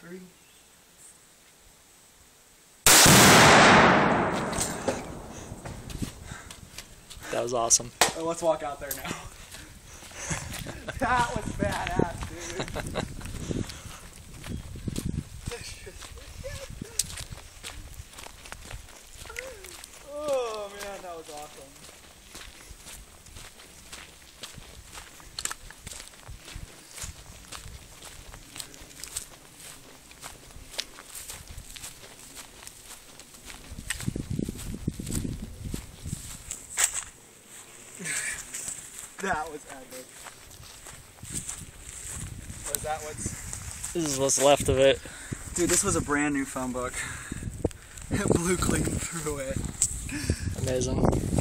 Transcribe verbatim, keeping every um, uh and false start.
three. That was awesome. Oh, let's walk out there now. That was badass, dude. Oh man, that was awesome. That was epic. Was that what's... This is what's left of it. Dude, this was a brand new phone book. It blew clean through it. Amazing.